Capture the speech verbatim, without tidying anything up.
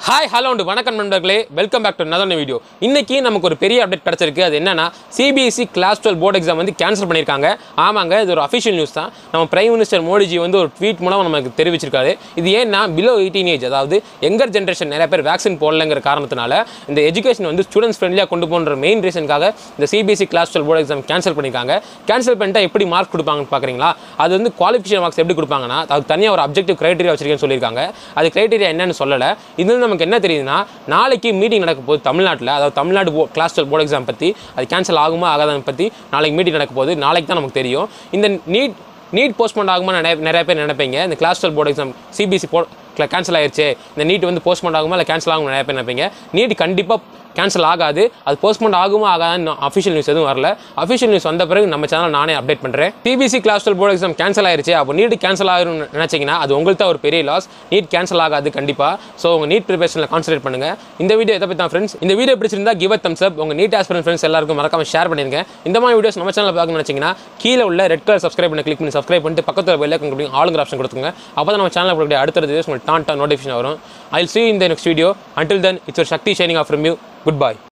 Hi, hello and வணக்கம் நண்பர்களே, welcome back to another video. இன்னைக்கு நமக்கு ஒரு பெரிய அப்டேட் கிடைச்சிருக்கு. அது என்னன்னா C B S E class twelve board exam வந்து கேன்சல் பண்ணிருக்காங்க. ஆமாங்க, இது ஒரு அஃபிஷியல் நியூஸ் தான். நம்ம பிரைம் மினிஸ்டர் மோடிஜி வந்து ஒரு ட்வீட் மூலம் நமக்கு தெரிவிச்சிருக்காரு. இது ஏன்னா பிலோ eighteen ஏஜ், அதாவது யங்கர் ஜெனரேஷன் நிறைய பேர் வேக்சின் போடலங்கிற காரணத்தினால இந்த எஜுகேஷன் வந்து ஸ்டூடெண்ட்ஸ் ஃப்ரெண்ட்லியா கொண்டு போன்ற மெயின் ரீசனுக்காக இந்த C B S E class twelve board exam cancel பண்ணிருக்காங்க. கேன்சல் பண்ணிட்டா எப்படி மார்க் கொடுப்பாங்கன்னு பாக்குறீங்களா? அது வந்து குவாலிஃபிகேஷன் மார்க்ஸ் எப்படி கொடுப்பாங்கன்னா, அது தனியா ஒரு அப்ஜெக்டிவ் கிரைட்டீரியா வச்சிருக்கேன்னு சொல்லிருக்காங்க. அது கிரைட்டீரியா என்னன்னு சொல்லல. இது நமக்கு என்ன தெரியுதுன்னா, நாளைக்கு மீட்டிங் நடக்க போகுது தமிழ்நாட்டில். அதாவது Tamil Nadu class twelve board exam பற்றி, அது கேன்சல் ஆகுமா ஆகாதன்னு பற்றி நாளைக்கு மீட்டிங் நடக்க போகுது. நாளைக்கு தான் நமக்கு தெரியும். இந்த நீட் நீட் போஸ்ட்போன் ஆகுமா நிறைய நிறைய பேர் நினைப்பீங்க. இந்த class twelve board exam C B S E போ கேன்சல் ஆயிடுச்சு, இந்த நீட் வந்து போஸ்ட்போன் ஆகுமா இல்லை கேன்சல் ஆகுமா நிறைய பேர் நினைப்பீங்க. நீட் கண்டிப்பாக கேன்சல் ஆகாது. அது போஸ்ட்போன் ஆகுமா ஆகாதுன்னு அஃபிஷியல் நியூஸ் எதுவும் வரல. அஃபிஷியல் நியூஸ் வந்த பிறகு நம்ம சேனல் நானே அப்டேட் பண்ணுறேன். C B S E class twelve board exam cancel ஆயிருச்சு, அப்போ நீட் கேன்சல் ஆகிரும்னு நினச்சிங்கன்னா அது உங்களுக்கு தான் ஒரு பெரிய லாஸ். நீட் கேன்சல் ஆகாது கண்டிப்பாக. ஸோ உங்கள் நீட் ப்ரிப்பரேஷனில் கான்சன்ட்ரேட் பண்ணுங்கள். இந்த வீடியோ எதை பற்றி தான் ஃப்ரெண்ட்ஸ், இந்த வீடியோ பிடிச்சிருந்தா கிவ் அ தம்ஸ் அப். உங்கள் நீட் ஆஸ்பிரன்ட் ஃப்ரெண்ட்ஸ் எல்லாருக்கும் மறக்காம ஷேர் பண்ணிருங்க. இந்த மாதிரி வீடியோஸ் நம்ம சேனல் பார்க்கணும்னு நினச்சிங்கன்னா கீழே உள்ள ரெட் கலர் சப்ஸ்கிரைப் பண்ணி கிளிக் பண்ணி சப்ஸ்கிரைப் பண்ணிட்டு பக்கத்தில் பெல் ஐகான் கொடுங்க, ஆளுங்கிற ஆப்ஷன் கொடுத்துங்க. அப்போ தான் நம்ம சேனல் கொடுக்கக்கூடிய அடுத்த வீடியோஸ் உங்களுக்கு டான் டான் நோட்டிஃபிகேஷன் வரும். I'll see you in the next video. Until then, it's your Shakthi shining off from you. Goodbye.